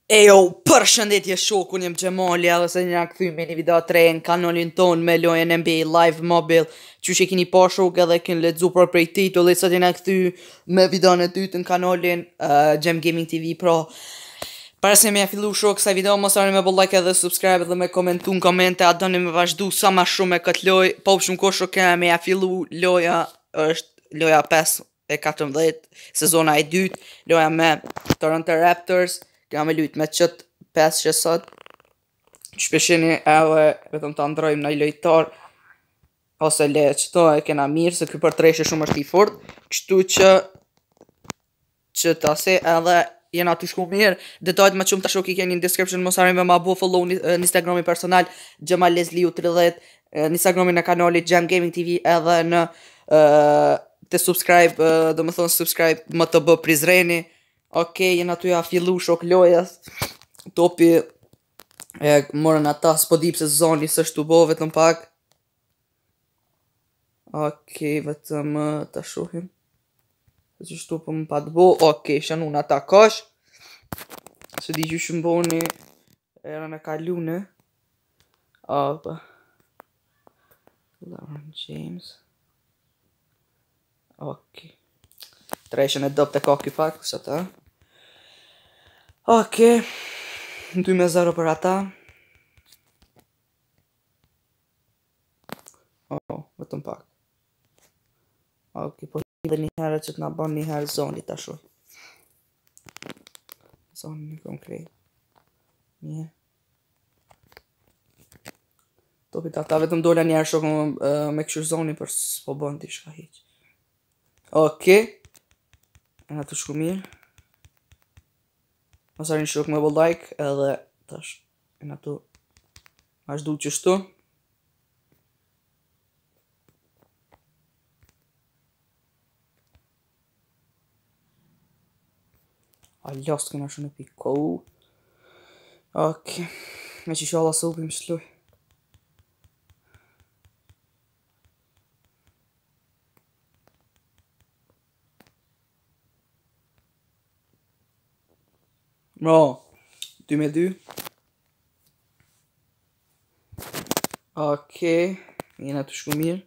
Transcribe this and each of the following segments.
Ejo, përshëndetje shokun, jem Gjemali edhe se një këthy me një video të re në kanalin ton me lojën NBA Live Mobile. Qysh e kini pa shok edhe kini ledzu për prej titullit, sot jena këthy me videon e dytë në kanalin Gjem Gaming TV Pro. Para se me ja fillu shok kësaj video, mos harroni me bo like edhe subscribe edhe me komentu në komente, a doni me vazhdu sa ma shumë me këtë loj, po shumë ko shok kena me ja fillu loja, është loja 5-14, sezona e dytë, loja me Toronto Raptors. Kena me lujt me qëtë 5 që sot Shpeshini edhe vetëm të ndrojmë në i lojtar ose le qëto e kena mirë se këj për treshe shumë është i fort. Kështu që të ase edhe jena të shku mirë. Detajt më qumë të shok i keni në description. Mos harroni me ma bo follow në Instagrami personal Gjemal Lesliu 30, në Instagrami në kanali Gjem Gaming TV edhe në të subscribe, do më thonë subscribe më të bë Prizreni. Okej, jena tu ja fillu shok lojas. Topi e morën ata, s'po di pse zoni së shtu bo vetëm pak. Okej, vetëm të shohim që shtu po më pa të bo. Okej, shanun ata kosh. Se di që shëmboni era në kalune. Opa LeBron James. Okej, treshën e dop të koki pak, kësë ta. Okej, 2-0 për ata. Vetëm pak. Okej, po dhe një herë që të nga ban një herë zoni të shuj. Zoni një konkret. Një. Topit ata vetëm dola një herë shokë me këshur zoni për s'po ban t'i shka hiq. Okej. E nga të shku mirë. Mos harroni shok me bo like edhe tash e nga të vazhdu qështu. A lost këna shumë e piko. Okej. Me që shala së upim shluj. Bro, 2-2. Okej, jena të shku mirë.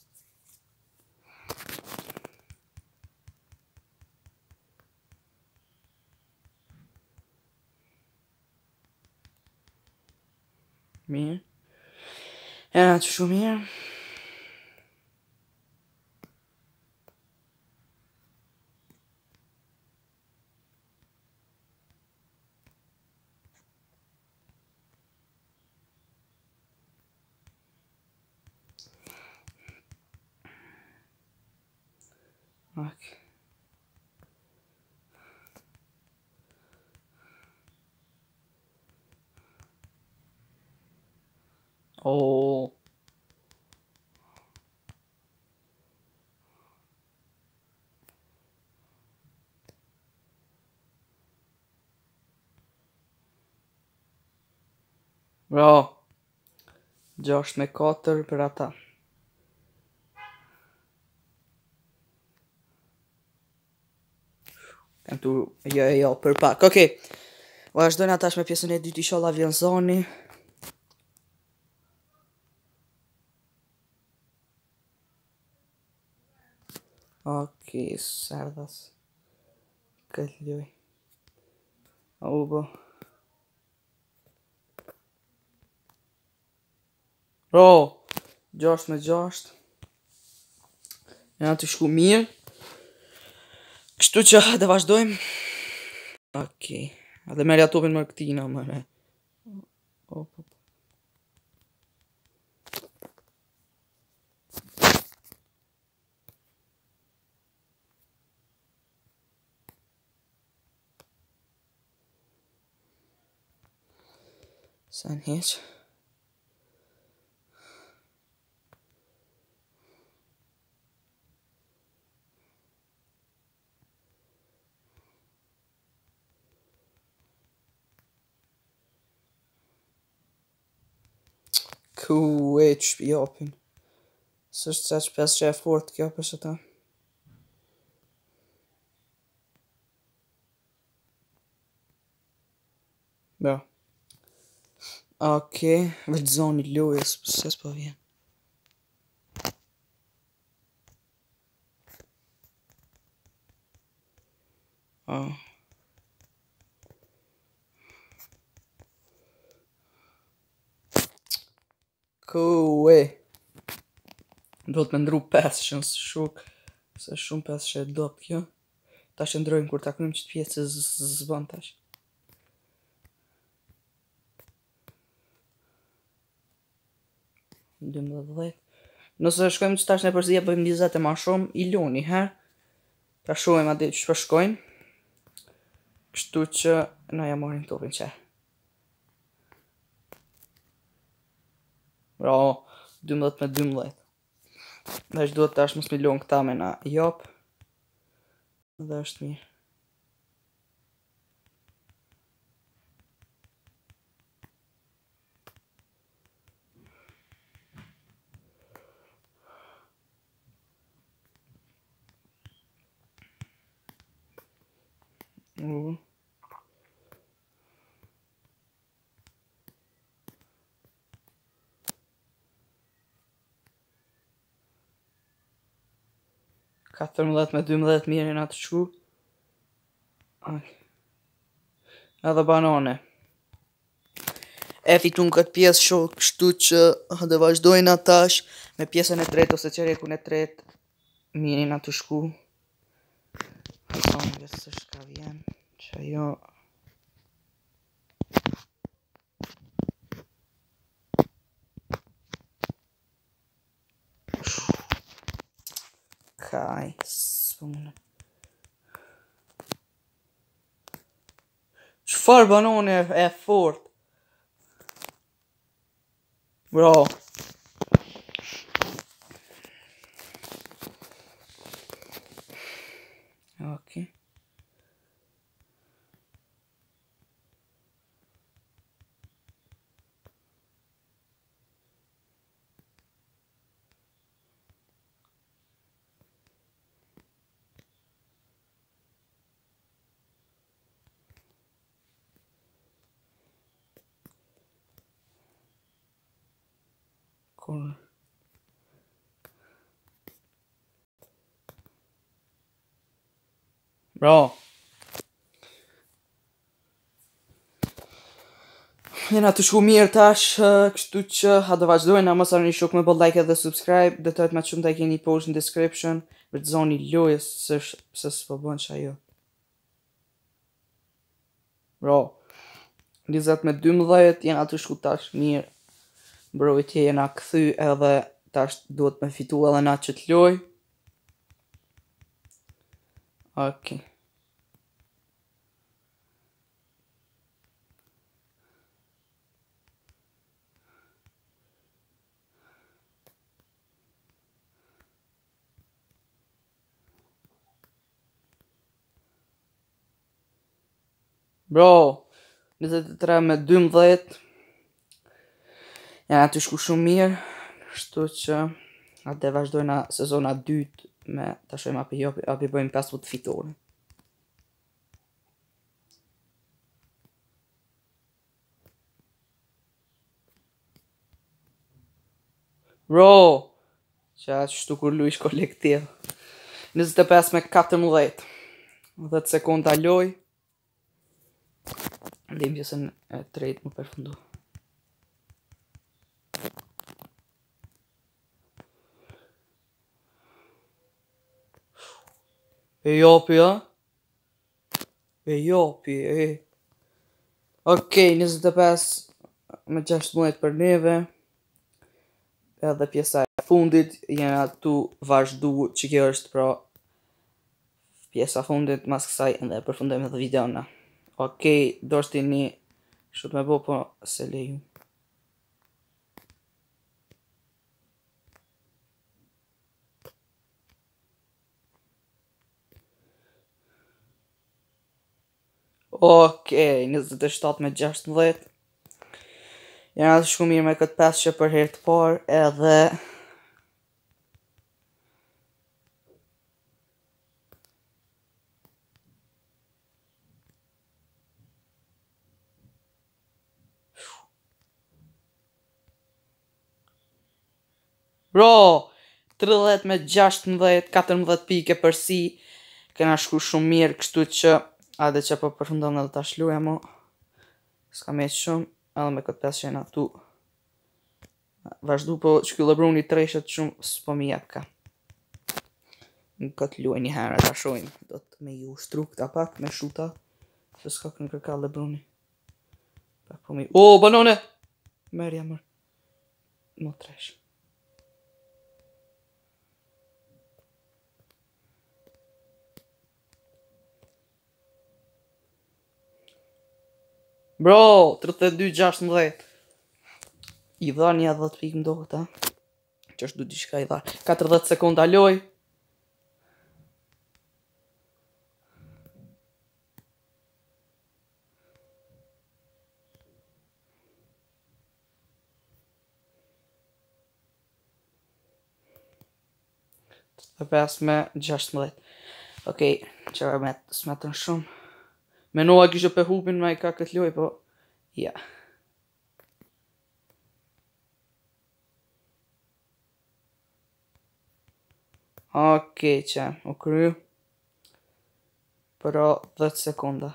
Mirë. Jena të shku mirë. Okej. Oh. Bro, 6-4 për ata. Kam tu jo për pak. Okej. Vazhdojnë atash me pjesën e dytë, inshallah vjen zoni. Okej, sardhas. Këtë loj. Ubo. Bro, 6-6. Jena të shku mirë. Kështu që dhe vazhdojmë. Okej. Edhe merja topin më këtina mëre. Sen hiq. Ku e që shpi japin. Së është se që 5 që e fort kjo për shëta. Ja. Okej, vëllëzoni lojës, se s'po vjen. Oh. Koe. Do të me ndru pesëshën së shuk. Se shumë pesëshë e dopt kjo. Ta shëndrojmë kur ta krymë qëtë pjesë zbën tash. Dëmbëdhjet. Nëse shkojmë që tash në përzija bëjmë 20 e ma shumë, i luni herë. Ta shohim atë që përshkojnë. Kështu që na ja morim topin që. Bravo, 12 me 12. Dhe që duhet tash mos mi lon këta me na jop. Dhe është mirë. Ka 13 me 12 mirë në atë shku. Edhe banane. E fitun këtë pjesë shok, kështu që dhe vazhdojnë atash me pjesën e tretë ose qerekun e tretë. Mirë në atë shku. Hasan vjesë se shka vjen. Që ajo... Kaj, s'po mëne. Qëfar banone e fort? Bro. Ok. Kur... Bro. Jena të shku mirë tash, kështu që ha dhe vazhdojnë, a mos arni shok me bë like edhe subscribe, dhe të ma të shumë të keni post në description, për të zoni lojës, se s'po bën që ajo. Bro, 20 me 12, jena të shku tash mirë, bro i tje jena këthy edhe tash duhet me fitu edhe na që të loj. Ok. Bro, 23 me 12, jena të shku shumë mirë, kështu që atë vazhdojna sezona 2 me të shojmë api bëjmë 5 fitore. Bro, që ashtu kur luish kolektiv. 25 me 14, 10 sekonda loj. Dhe pjesën e tretë më përfundu. E jopi, a? E jopi, e. Okej, 25 me 16 për neve. Edhe pjesa e fundit, jena tu vazhdu që kjo është pra pjesa fundit, mas kësaj edhe përfundojmë edhe videona. Okej, do është një shumë me bo, po se leju. Okej, 27 me 16. Jena të shku mirë me këtë 5 që për herë të parë, edhe... Bro, 30 me 16, 14 pike për si. Kena shku shumë mirë, kështu që adhe që po përfundon edhe ta shluja mo. Ska me shumë, edhe me këtë 5 qena tu. Vazhdu po që ky Lebruni treshet shumë, s'po mi jep ka. Në këtë luaj një herë ta shojmë. Do të me ju ushtru këta pak, me shuta. Se s'ka kënë kërka Lebruni. Pak po mi... O, banone! Merja mërë. Mo tresh. Bro, 32-16. I dha një 10 pikë mdo këta. Që është du t'i shka i dha. 40 sekonda loj. Të 5 me 16. Okej, që me smetën shumë. Menova kishe pe hupin me i ka këtë loj, po... Ja. Okej, që u kryu. Për 10 sekonda.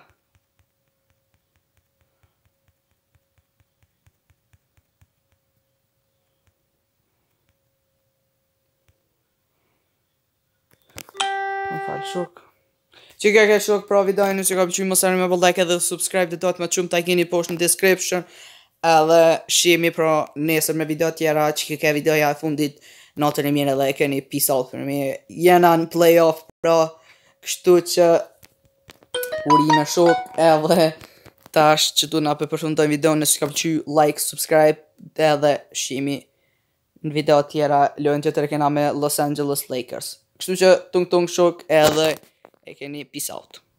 Më falë shok. Që ke shok pra videojnë, nëse ka pëlqyer mos harroni me bëll like edhe subscribe, do të më çum ta keni poshtë në description. Edhe shihemi pra nesër me video tjera, që ke videoja e fundit, natën e mirë edhe e keni peace out për mi. Jena në playoff pra, kështu që urinë shok edhe tash që tu na përfundojmë videon, nëse ka pëlqyer like, subscribe edhe shihemi në video tjera, lojën tjetër kena me Los Angeles Lakers. Kështu që tung shok edhe e keni peace out.